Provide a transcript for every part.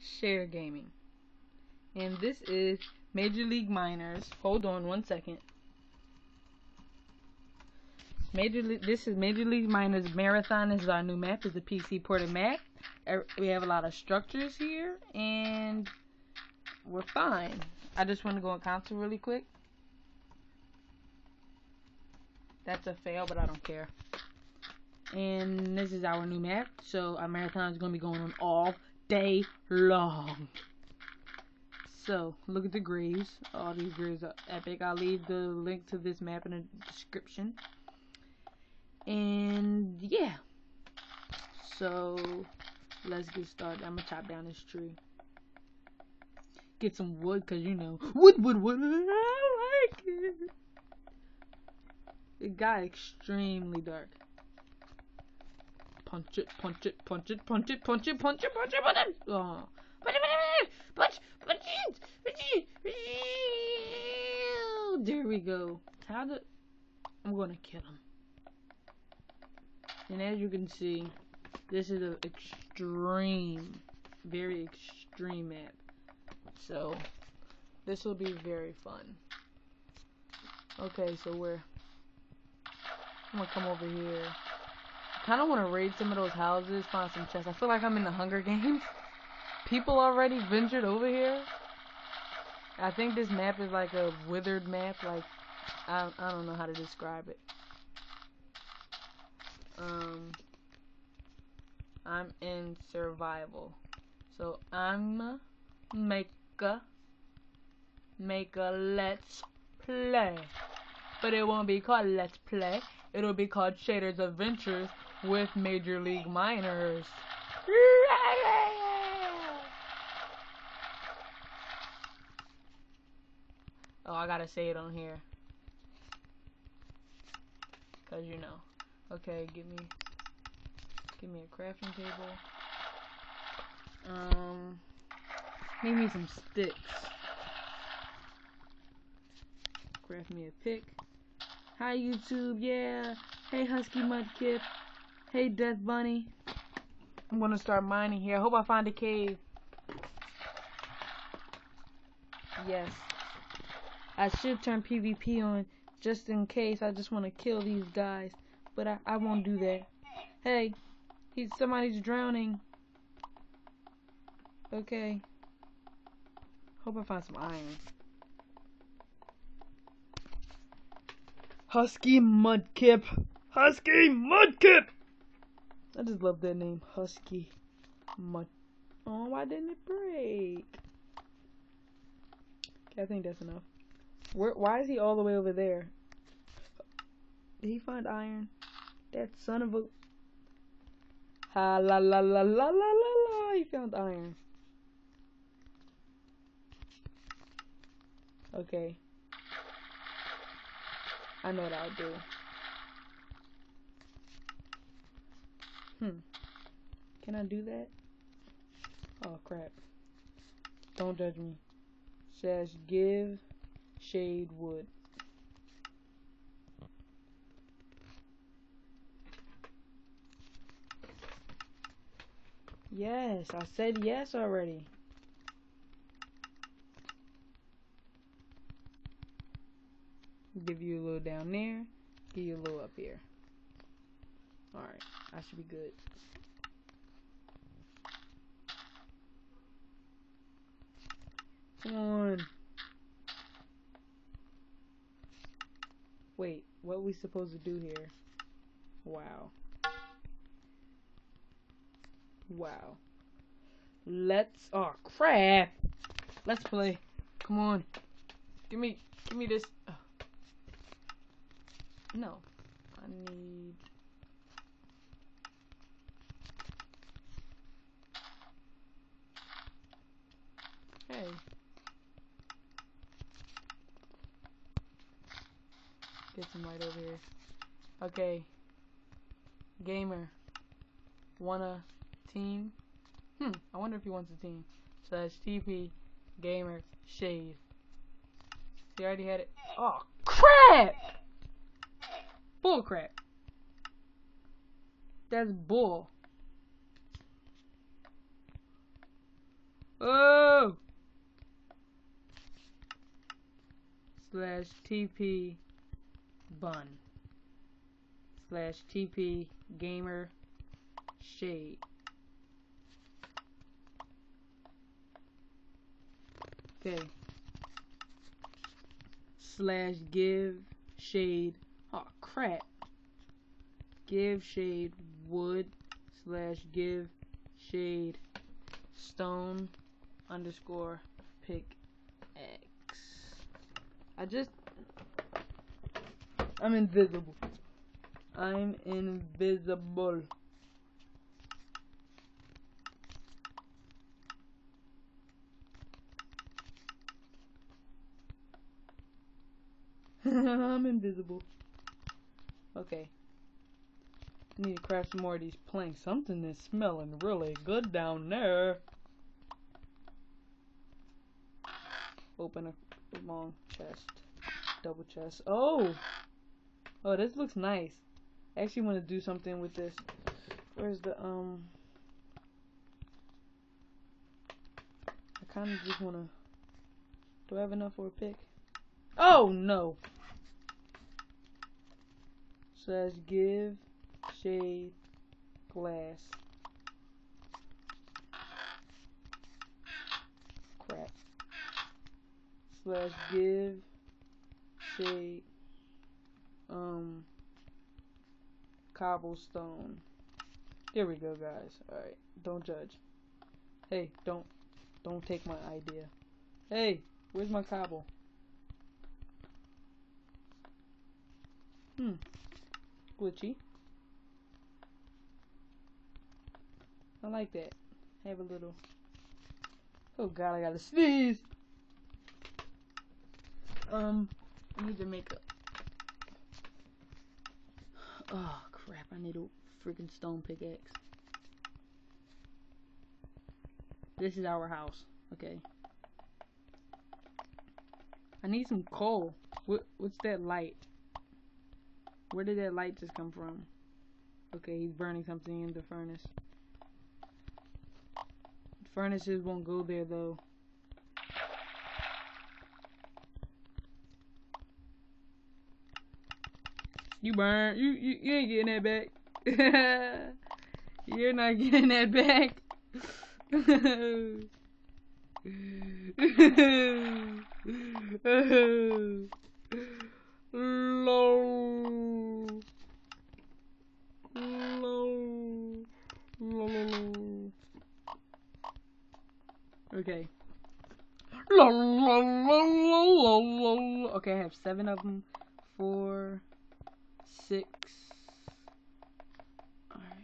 Share Gaming. And this is Major League Minors. Hold on one second. This is Major League Minors Marathon. This is our new map. It's a PC ported map. We have a lot of structures here, and we're fine. I just want to go on console really quick. That's a fail, but I don't care. And this is our new map. So our marathon is going to be going on all day long. So look at the graves. All these graves are epic. I'll leave the link to this map in the description. And yeah. So let's get started. I'm gonna chop down this tree. Get some wood, cause you know wood. I like it. It got extremely dark. Punch it. Oh. Punch it. There we go. I'm gonna kill him. And as you can see, this is an very extreme map. So this will be very fun. Okay, so I'm gonna come over here. I kinda wanna raid some of those houses, find some chests. I feel like I'm in the Hunger Games. People already ventured over here. I think this map is like a withered map, like I don't know how to describe it. I'm in survival. So I'm make a let's play. But it won't be called Let's Play. It'll be called Shader's Adventures with Major League Minors. Oh, I gotta say it on here. Cause you know. Okay, give me a crafting table. Make me some sticks. Craft me a pick. Hi YouTube, yeah. Hey Husky Mudkip. Hey Death Bunny. I'm gonna start mining here. I hope I find a cave. Yes. I should turn PvP on just in case I just want to kill these guys. But I won't do that. Hey, somebody's drowning. Okay. Hope I find some iron. Husky Mudkip. Husky Mudkip. I just love that name, Husky Mud. Oh, why didn't it break? Okay, I think that's enough. Why is he all the way over there? Did he find iron? That son of a... Ha la la la la la la la. He found iron. Okay. I know what I'll do. Can I do that? Oh crap. Don't judge me. Says give shade wood. Yes, I said yes already. Give you a little down there. Give you a little up here. Alright, I should be good. Come on. Wait, what are we supposed to do here? Wow. Wow. Oh crap. Let's play. Come on. Give me this. Oh. No. I need... Hey. Get some light over here. Okay. Gamer. Wanna team? I wonder if he wants a team. /TP Gamer Shade. He already had it. Oh crap! Bull crap. That's bull. Oh! Slash TP bun. Slash TP gamer shade. Okay. Slash give shade. Oh crap. Give shade wood slash give shade stone underscore pickaxe. I'm invisible. I'm invisible. I'm invisible. Okay. Need to craft some more of these planks. Something is smelling really good down there. Open a long chest. Double chest. Oh! Oh, this looks nice. I actually want to do something with this. Where's the, I kind of just want to... Do I have enough for a pick? Oh, no! Says give shade glass. Crap. Slash give shade cobblestone. There we go, guys. Alright, don't judge. Hey, don't take my idea. Hey, where's my cobble? Glitchy. I like that. Have a little... Oh god, I gotta sneeze! I need to make a... Oh crap, I need a freaking stone pickaxe. This is our house, okay. I need some coal. What's that light? Where did that light just come from? Okay, he's burning something in the furnace. Furnaces won't go there though. You burn. You ain't getting that back. You're not getting that back. Low. Okay. Okay, I have 7 of them. 4, 6. Alright.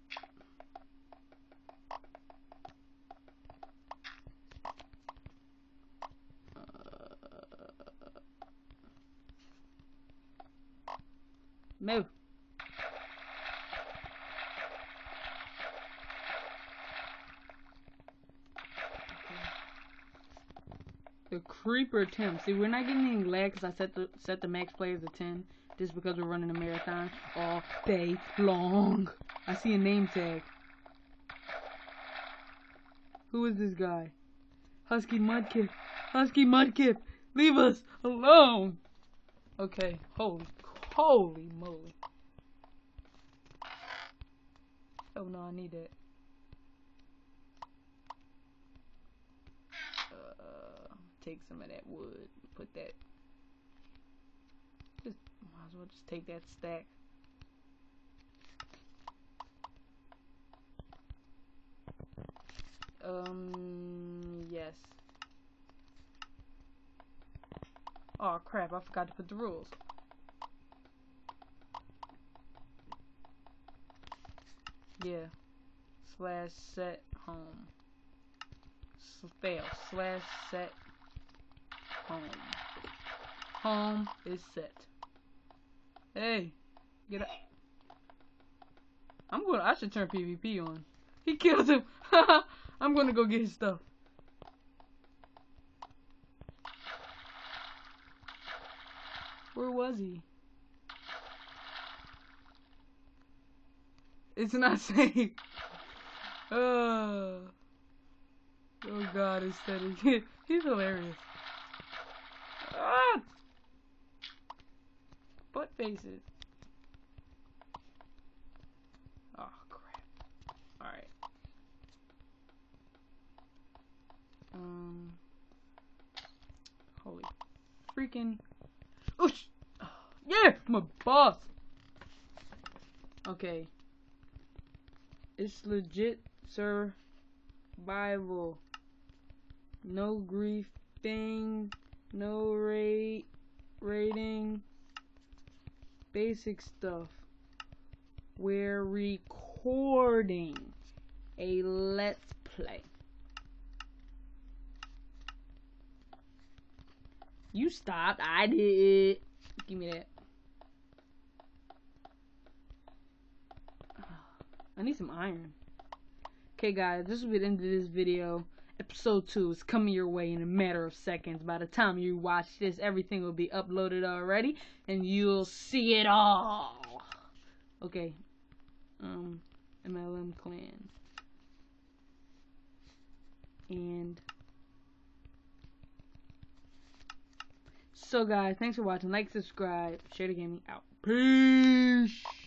Move. The creeper Tim. See, we're not getting any lag because I set the max players to 10. Just because we're running a marathon all day long. I see a name tag. Who is this guy? Husky Mudkip. Husky Mudkip. Leave us alone. Okay. Holy moly. Oh no, I need that. Take some of that wood. Put that. Just might as well just take that stack. Yes. Oh crap, I forgot to put the rules. Yeah. Slash set home. Fail. Slash set home. Home is set. Hey, get up. I should turn PvP on. He killed him. I'm gonna go get his stuff. Where was he? It's not safe. Oh god, it's steady. He's hilarious. Ah! Butt faces. Oh crap. Alright. Holy freaking. Oosh! Yeah! My boss! Okay. It's legit survival. No griefing. No rating. Basic stuff. We're recording a let's play. You stopped. I did. Give me that. I need some iron. Okay, guys, this will be the end of this video. Episode 2 is coming your way in a matter of seconds. By the time you watch this, everything will be uploaded already, and you'll see it all. Okay. MLM clan. And so, guys, thanks for watching. Like, subscribe, share the gaming out. Peace.